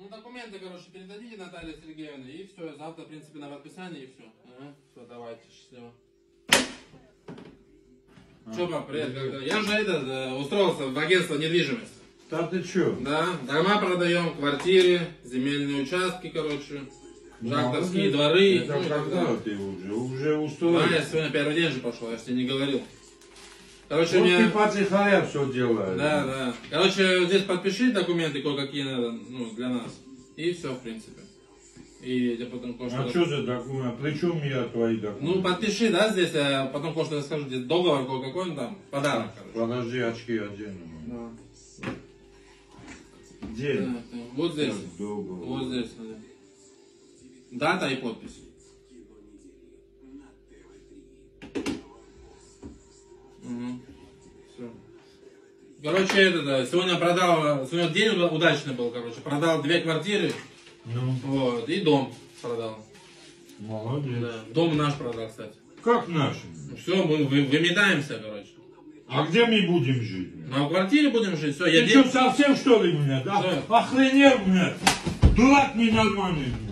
Ну, документы, короче, передадите Наталье Сергеевне, и все, завтра, в принципе, на подписание, и все. Ага. Все, давайте, счастливо. Че, пап, привет, когда? Я же устроился в агентство недвижимости. Да ты че? Да, дома продаем, квартиры, земельные участки, короче, шахтерские дворы. Это когда ты уже устроил? Да, я сегодня первый день же пошел, я же тебе не говорил. Короче, вот мне... ты по-тихоря все делаешь. Да, да. Короче, здесь подпиши документы кое-какие надо, ну, для нас. И все, в принципе. И я потом кое-что... А что за документы? При чем я твои документы? Ну, подпиши, да, здесь, я потом кое-что расскажу, здесь договор кое-какой, там, подарок, короче. Подожди, очки одену. Да. Где? Да, вот здесь. Договор. Вот здесь, смотри. Дата и подпись. Угу. Все. Короче, сегодня день удачный был, короче. Продал 2 квартиры, Ну, вот, и дом продал. молодец. Да. Дом наш продал, кстати. Как наши? Все, мы выметаемся, короче. А где мы будем жить? На квартире будем жить, все, Ты что, совсем что ли, блядь? Что? Охренел, блядь? Дурак ненормальный.